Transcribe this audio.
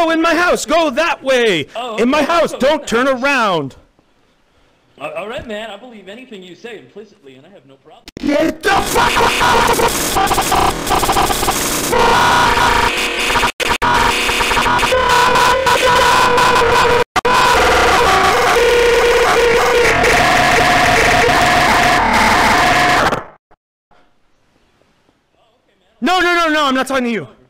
No, in my house. Go that way. Oh, okay. In my house. Don't turn around. All right, man. I believe anything you say implicitly, and I have no problem. Get the fuck No, I'm not talking to you.